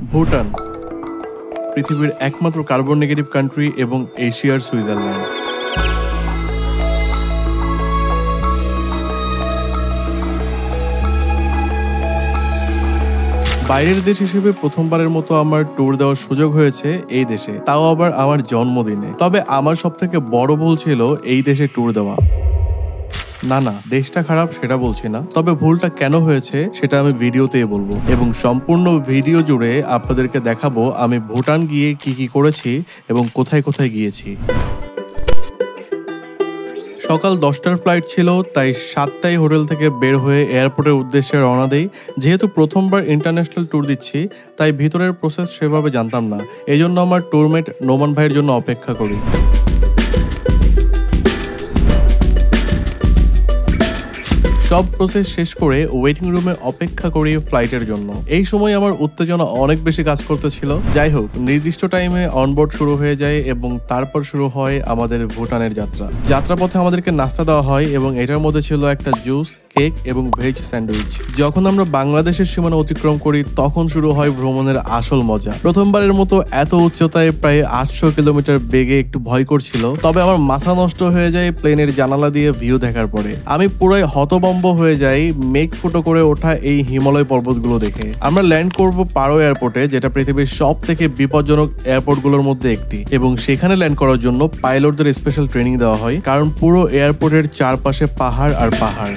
ভুটান পৃথিবীর একমাত্র carbon negative country এবং এশিয়ার সুইজারল্যান্ড। বাইরের দেশ হিসেবে প্রথমবারের মতো আমার ট্যুর দেওয়ার সুযোগ হয়েছে এই দেশে, তাও আবার আমার জন্মদিনে। তবে আমার সবথেকে বড় ভুল ছিল এই দেশে ট্যুর দেওয়া। না, দেশটা খারাপ সেটা বলছি না, তবে ভুলটা কেন হয়েছে সেটা আমি ভিডিওতেই বলবো এবং সম্পূর্ণ ভিডিও জুড়ে আপনাদেরকে দেখাবো আমি ভুটান গিয়ে কি করেছি এবং কোথায় কোথায় গিয়েছি। সকাল 10টার ফ্লাইট ছিল, তাই 7টায় হোটেল থেকে বের হয়ে এয়ারপোর্টের উদ্দেশ্যে রওনা দেই। যেহেতু প্রথমবার ইন্টারন্যাশনাল ট্যুর দিচ্ছি, তাই ভিতরের প্রসেস সেভাবে জানতাম না, এই জন্য আমার ট্যুরমেট নোমান ভাইয়ের জন্য অপেক্ষা করি। সব প্রসেস শেষ করে ওয়েটিং রুমে অপেক্ষা করি ফ্লাইটের জন্য। এই সময় আমার উত্তেজনা অনেক বেশি কাজ করতেছিল। যাই হোক, নির্দিষ্ট টাইমে অনবোর্ড শুরু হয়ে যায় এবং তারপর শুরু হয় আমাদের ভুটানের যাত্রা। যাত্রাপথে আমাদেরকে নাস্তা দেওয়া হয় এবং এটার মধ্যে ছিল একটা জুস, কেক এবং ভেজ স্যান্ডউইচ। যখন আমরা বাংলাদেশের সীমানা অতিক্রম করি তখন শুরু হয় ভ্রমণের আসল মজা। প্রথমবারের মতো এত উচ্চতায় প্রায় 800 কিলোমিটার বেগে একটু ভয় করছিল, তবে আমার মাথা নষ্ট হয়ে যায় প্লেনের জানালা দিয়ে ভিউ দেখার পরে। আমি পুরাই হতভম্ব হয়ে যাই মেঘ ফুটো করে ওঠা এই হিমালয় পর্বতগুলো দেখে। আমরা ল্যান্ড করব পারো এয়ারপোর্টে, যেটা পৃথিবীর সব থেকে বিপজ্জনক এয়ারপোর্টগুলোর মধ্যে একটি, এবং সেখানে ল্যান্ড করার জন্য পাইলটদের স্পেশাল ট্রেনিং দেওয়া হয়, কারণ পুরো এয়ারপোর্টের চারপাশে পাহাড় আর পাহাড়।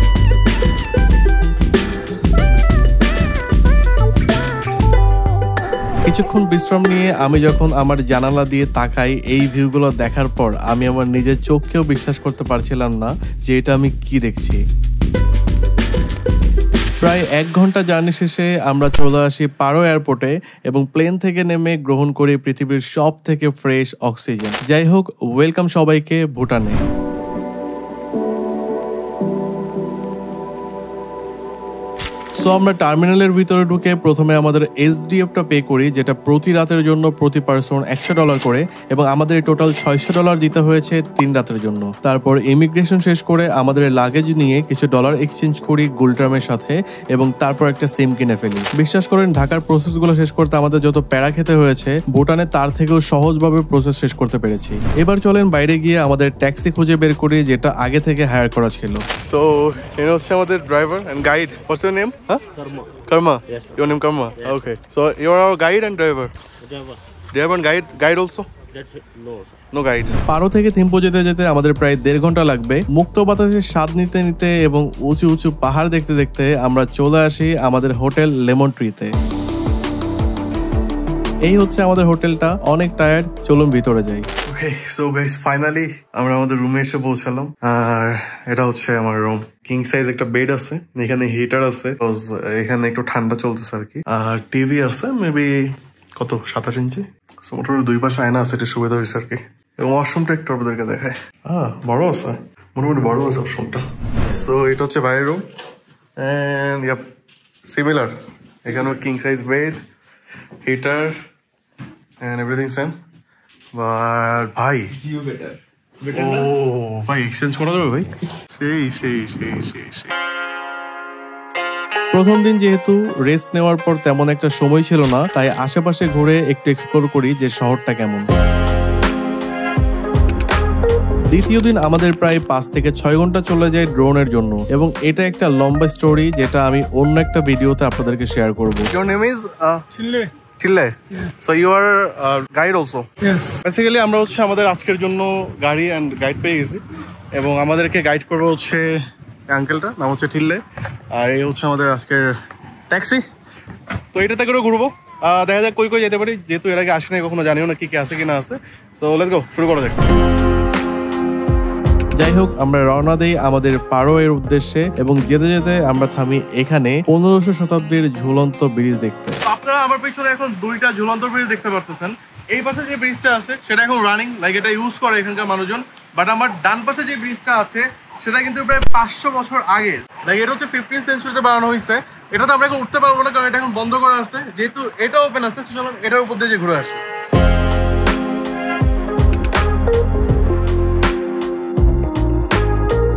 কিছুক্ষণ বিশ্রাম নিয়ে আমি যখন আমার জানালা দিয়ে তাকাই এই ভিউগুলো দেখার পর আমি আমার নিজের চোখকেও বিশ্বাস করতে পারছিলাম না যে এটা আমি কি দেখছি। প্রায় 1 ঘন্টা জার্নি শেষে আমরা চলে আসি পারো এয়ারপোর্টে এবং প্লেন থেকে নেমে গ্রহণ করি পৃথিবীর সব থেকে ফ্রেশ অক্সিজেন। যাই হোক, ওয়েলকাম সবাইকে ভুটানে। সো আমরা টার্মিনালের ভিতরে ঢুকে প্রথমে আমাদের SDF-টা পে করি, যেটা প্রতি রাতের জন্য প্রতি পার্সন $100 করে, এবং আমাদের টোটাল $600 দিতে হয়েছে 3 রাতের জন্য। তারপর ইমিগ্রেশন শেষ করে আমাদের লাগেজ নিয়ে কিছু ডলার এক্সচেঞ্জ করি গুলটার্মের সাথে এবং তারপর একটা সিম কিনে ফেলি। বিশ্বাস করেন, ঢাকার প্রসেসগুলো শেষ করতে আমাদের যত প্যারা খেতে হয়েছে, ভুটানে তার থেকেও সহজভাবে প্রসেস শেষ করতে পেরেছি। এবার চলেন বাইরে গিয়ে আমাদের ট্যাক্সি খুঁজে বের করি, যেটা আগে থেকে হায়ার করা ছিল। সো ইনি হচ্ছে আমাদের driver and guide. What's your name? Karma. Yes. Your name Karma. Yes. Okay. So you are our guide and driver. Driver. Do you have a guide also? No, sir. No guide. পারো থেকে থিম্পু যেতে যেতে আমাদের প্রায় 1.5 ঘন্টা লাগবে। মুক্ত বাতাসের স্বাদ নিতে নিতে এবং উঁচু উঁচু পাহাড় দেখতে দেখতে আমরা চলে আসি আমাদের হোটেল লেমন ট্রিতে। এই হচ্ছে আমাদের হোটেলটা। অনেক টায়ার্ড, চলুন ভিতরে যাই। Okay, so guys, finally আমরা আমাদের রুমে এসে পৌঁছালাম। আর এটা হচ্ছে আমার রুম। কিং সাইজ একটা বেড আছে, এখানে হিটার আছে, এখানে একটু ঠান্ডা চলতেছে আর কি। আর টিভি আছে মেবি কত 27 ইঞ্চি। মোটামুটি 2 পাশে আয়না আছে, এটা সুবিধা হয়েছে আর কি। এবং ওয়াশরুমটা একটু আপনাদেরকে দেখায়। বড় আছে, মোটামুটি বড় আছে ওয়াশরুমটা। সো এটা হচ্ছে বাইরের রুম এন্ড ইয়াপ সিমিলার। এখানেও king size bed, heater and everything same. But ভাই ভাই এক্সচেঞ্জ করা যাবে ভাই? সেই প্রথম দিন যেহেতু রেস্ট নেওয়ার পর তেমন একটা সময় ছিল না, তাই আশেপাশে ঘুরে একটু এক্সপ্লোর করি যে শহরটা কেমন। দ্বিতীয় দিন আমাদের প্রায় 5 থেকে 6 ঘন্টা চলে যায় ড্রোনের জন্য, এবং এটা একটা লম্বা স্টোরি যেটা আমি অন্য একটা ভিডিওতে আপনাদেরকে শেয়ার করব। Your name is Chile. Yeah. So you are a guide also? Yes. Basically আমরা হচ্ছে আমাদের আজকের জন্য গাড়ি এন্ড গাইড পেয়ে গেছি, এবং আমাদেরকে গাইড করবে হচ্ছে আঙ্কেলটা, নাম হচ্ছে ঠিল্লে। আর এই হচ্ছে আমাদের আজকের ট্যাক্সি। তো এটাতে করে ঘুরবো, দেখা যাক কই যেতে পারি, যেহেতু এর আগে আসি নাই কখনো, জানিও না কি আছে কি না আছে। সো লেটস গো, শুরু করা যাক। যাই হোক, আমরা রওনা দেই আমাদের পারো এর উদ্দেশ্যে, এবং যেতে যেতে আমরা থামি এখানে 1500 শতাব্দীর ঝুলন্ত ব্রিজ দেখতে। আপনারা আমার পিছনে এখন 2টা ঝুলন্ত ব্রিজ দেখতে পারতেছেন। এই পাশে যে ব্রিজটা আছে সেটা এখন রানিং, লাইক এটা ইউজ করে এখানকার মানুষজন। বাট আমার ডান পাশে যে ব্রিজটা আছে সেটা কিন্তু প্রায় 500 বছর আগের, লাইক এটা হচ্ছে 15th সেঞ্চুরিতে বানানো হয়েছে। এটা তো আমরা এখন উঠতে পারবো না, কারণ এটা এখন বন্ধ করা আছে। যেহেতু এটা ওপেন আছে, সেজন্য এটার উপর দিয়ে যে ঘুরে আসে।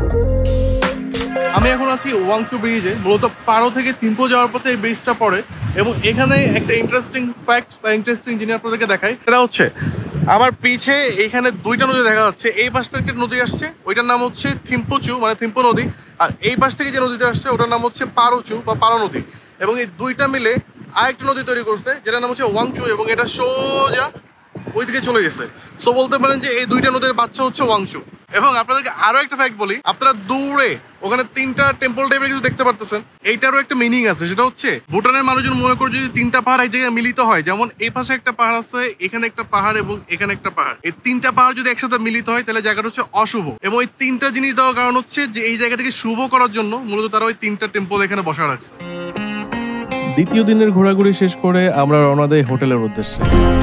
আমি এখন আছি ওয়াংচু ব্রিজে। মূলত পারো থেকে থিম্পু যাওয়ার পথে এই ব্রিজটা পড়ে, এবং এখানে একটা ইন্টারেস্টিং ফ্যাক্ট বা ইন্টারেস্টিং জিনিস আপনাদেরকে দেখাই, সেটা হচ্ছে আমার পিছে এখানে দুইটা নদী দেখা যাচ্ছে। এই পাশ থেকে একটা নদী আসছে, ওইটার নাম হচ্ছে থিম্পুচু মানে থিম্পু নদী, আর এই পাশ থেকে যে নদীটা আসছে ওটার নাম হচ্ছে পারোচু বা পারো নদী। এবং এই দুইটা মিলে আরেকটা নদী তৈরি করছে যেটার নাম হচ্ছে ওয়াংচু, এবং এটা সোজা ওইদিকে চলে গেছে। সো বলতে পারেন যে এই দুইটা নদীর বাচ্চা হচ্ছে ওয়াংচু। এবং আপনাদেরকে আরো একটা ফ্যাক্ট বলি, আপনারা দূরে ওখানে তিনটা টেম্পল টাইপের কিছু দেখতে পারতেছেন, এইটারও একটা মিনিং আছে। সেটা হচ্ছে ভুটানের মানুষজন মনে করে যদি তিনটা পাহাড় এক জায়গায় মিলিত হয়, যেমন এই পাশে একটা পাহাড় আছে, এখানে একটা পাহাড় এবং এখানে একটা পাহাড়, এই তিনটা পাহাড় যদি একসাথে মিলিত হয় তাহলে জায়গাটা হচ্ছে অশুভ। এবং এই তিনটা জিনিস দেওয়ার কারণ হচ্ছে যে এই জায়গাটাকে শুভ করার জন্য মূলত তারা ওই তিনটা টেম্পল এখানে বসা রাখছে। দ্বিতীয় দিনের ঘোরাঘুরি শেষ করে আমরা রওনা দেই হোটেলের উদ্দেশ্যে।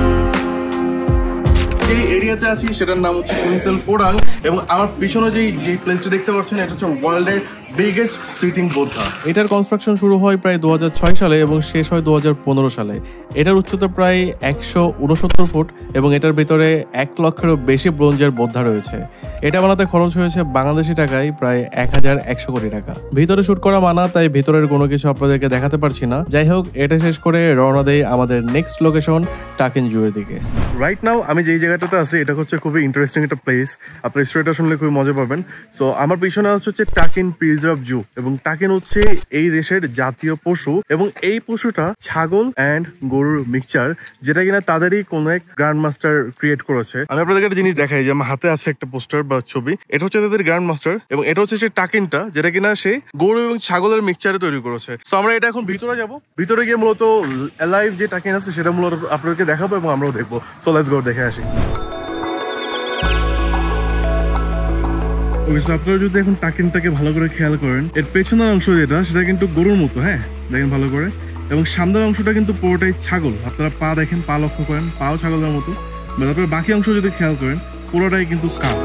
যে এরিয়াতে আছি সেটার নাম হচ্ছে কুইনসেল ফোরাং, এবং আমার পিছনে যে প্লেসটা দেখতে পাচ্ছেন এটা হচ্ছে ওয়ার্ল্ডের বিগেস্ট সিটিং বোদ্ধা। এটার কনস্ট্রাকশন শুরু হয় প্রায় 2006 সালে এবং শেষ হয় 2015 সালে। এটার উচ্চতা প্রায় 169 ফুট এবং এটার ভিতরে 1 লক্ষেরও বেশি ব্রোঞ্জের বোদ্ধা রয়েছে। এটা বানাতে খরচ হয়েছে বাংলাদেশি টাকায় প্রায় 1100 কোটি টাকা। ভিতরে শুট করা মানা, তাই ভিতরের কোনো কিছু আপনাদেরকে দেখাতে পারছি না। যাই হোক, এটা শেষ করে রওনা দেই আমাদের নেক্সট লোকেশন টাকিন জুয়ের দিকে। রাইট নাও আমি যেই জায়গাটাতে আছি এটা হচ্ছে খুবই ইন্টারেস্টিং একটা প্লেস, আপনার স্টোরিটা শুনলে খুবই মজা পাবেন। সো আমার পিছনে হচ্ছে টাকিন প্রিজার্ভ জু, এবং টাকিন হচ্ছে এই দেশের জাতীয় পশু, এবং এই পশুটা ছাগল অ্যান্ড গরুর মিক্সচার, যেটা কিনা তাদেরই কোন এক গ্র্যান্ড মাস্টার ক্রিয়েট করেছে। আমি আপনাদেরকে একটা জিনিস দেখাই, যে আমার হাতে আছে একটা পোস্টার বা ছবি, এটা হচ্ছে তাদের গ্র্যান্ড মাস্টার, এবং এটা হচ্ছে সেই টাকিনটা যেটা কিনা সে গরু এবং ছাগলের মিক্সচারে তৈরি করেছে। সো আমরা এটা এখন ভিতরে যাব, ভিতরে গিয়ে মূলত অ্যালাইভ যে টাকিন আছে সেটা মূলত আপনাদেরকে দেখাবো এবং আমরাও দেখবো। সো লেটস গো, দেখে আসি। আপনারা যদি এখন টাকিনটাকে ভালো করে খেয়াল করেন, এর পেছনের অংশ যেটা সেটা কিন্তু গরুর মতো, হ্যাঁ দেখেন ভালো করে, এবং সামনের অংশটা কিন্তু পুরোটাই ছাগল। আপনারা পা দেখেন, পা লক্ষ্য করেন, পাও ছাগলের মতো, তারপরে বাকি অংশ যদি খেয়াল করেন পুরোটাই কিন্তু কাউ।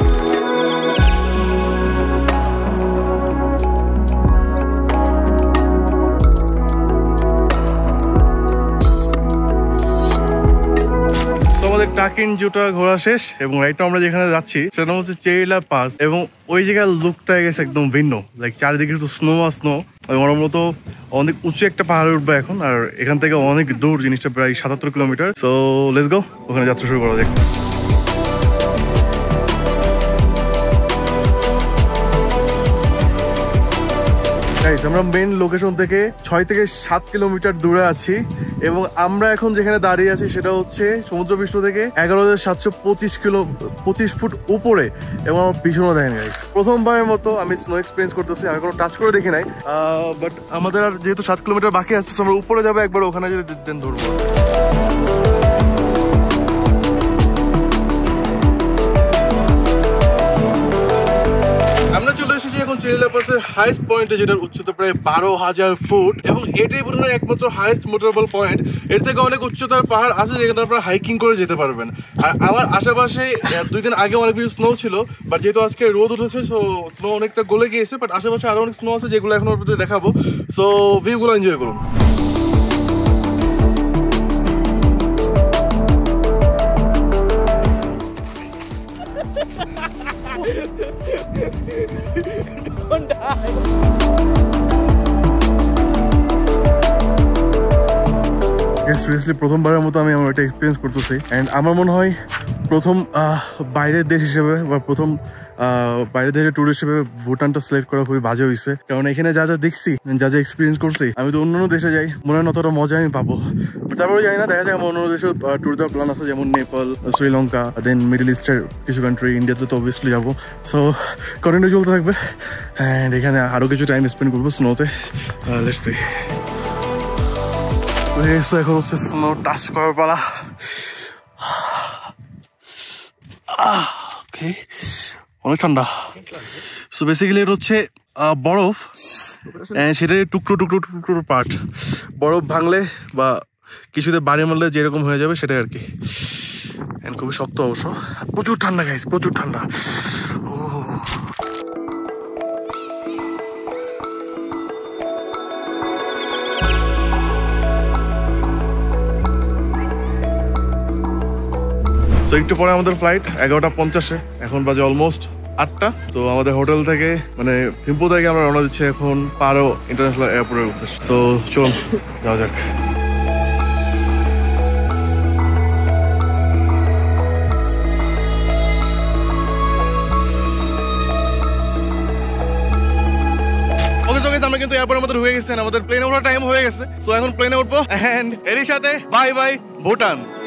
টাকিন জুটা ঘোরা শেষ, এবং রাইট আমরা যেখানে যাচ্ছি সেটা হচ্ছে চেরিলা পাস, এবং ওই জায়গার লুকটা গেছে একদম ভিন্ন। লাইক চারিদিকে তো স্নো আর স্নো, আমার মতো অনেক উঁচু একটা পাহাড়ে উঠবে এখন, আর এখান থেকে অনেক দূর, জিনিসটা প্রায় 77 কিলোমিটার। সো লেটস গো, ওখানে যাত্রা শুরু করা যাক। আমরা মেন লোকেশন থেকে 6 থেকে 7 কিলোমিটার দূরে আছি, এবং আমরা এখন যেখানে দাঁড়িয়ে আছি সেটা হচ্ছে সমুদ্রপৃষ্ঠ থেকে 11,725 ফুট উপরে, এবং আমার পিছনে দেখেন গাইস। প্রথমবারের মতো আমি স্নো এক্সপিরিয়েন্স করতেছি, আমি কোনো টাচ করে দেখি নাই, বাট আমাদের আর যেহেতু 7 কিলোমিটার বাকি আছে, আমরা উপরে যাবো একবার, ওখানে যদি দেন ধরবো। চেরিলা পাসের হাইস্ট পয়েন্টে, যেটার উচ্চতা প্রায় 12,000 ফুট, এবং এটাই পুরো একমাত্র হাইস্ট মোটরেবল পয়েন্ট। এর থেকে অনেক উচ্চতার পাহাড় আছে যেখানে আপনারা হাইকিং করে যেতে পারবেন। আর আমার আশেপাশে 2 দিন আগে অনেক বেশি স্নো ছিল, বাট যেহেতু আজকে রোদ উঠেছে সো স্নো অনেকটা গলে গিয়েছে, বাট আশেপাশে আরো অনেক স্নো আছে যেগুলো এখন আপনাদের দেখাবো। সো ভিউগুলো এনজয় করুন। সিরিয়াসলি প্রথমবারের মতো আমি আমার এটা এক্সপিরিয়েন্স করতেছি, অ্যান্ড আমার মনে হয় প্রথম বাইরের দেশ হিসেবে বা প্রথম বাইরের দেশের ট্যুর হিসেবে ভুটানটা সিলেক্ট করা খুবই বাজে হয়েছে। কারণ এখানে যা যা দেখছি, যা যা এক্সপিরিয়েন্স করছি, আমি তো অন্যান্য দেশে যাই মনে হয় অতটা মজা আমি পাবো। তারপরে জানি না, দেখা যায় আমার অন্যান্য দেশে ট্যুর দেওয়ার প্ল্যান আছে, যেমন নেপাল, শ্রীলঙ্কা, দেন মিডল ইস্টের কিছু কান্ট্রি, ইন্ডিয়াতে তো অবভিয়াসলি যাবো। সো কন্টিনিউ চলতে থাকবে, অ্যান্ড এখানে আরও কিছু টাইম স্পেন্ড করবো স্নোতে। Let's see. এখন হচ্ছে স্নো টাচ করার পালা। অনেক ঠান্ডা। সো বেসিক্যালি এটা হচ্ছে বরফ, সেটার টুকরো টুকরো টুকরো পার্ট। বরফ ভাঙলে বা কিছুতে বাড়ি মারলে যেরকম হয়ে যাবে সেটাই আর কি। খুবই শক্ত অবশ্য, প্রচুর ঠান্ডা গাইস, প্রচুর ঠান্ডা। সো একটু পরে আমাদের ফ্লাইট 11:50-এ, এখন বাজে অলমোস্ট 8টা। তো আমাদের হোটেল থেকে মানে থিম্পু থেকে আমরা রওনা দিচ্ছি এখন পারো ইন্টারন্যাশনাল এয়ারপোর্টের উদ্দেশ্যে। সো চলুন যাওয়া যাক। কিন্তু এয়ারপোর্টের মধ্যে ঢুকে গেছেন, আমাদের প্লেনে ওঠার টাইম হয়ে গেছে। সো এখন প্লেনে উঠবো এন্ড এরই সাথে বাই বাই ভুটান।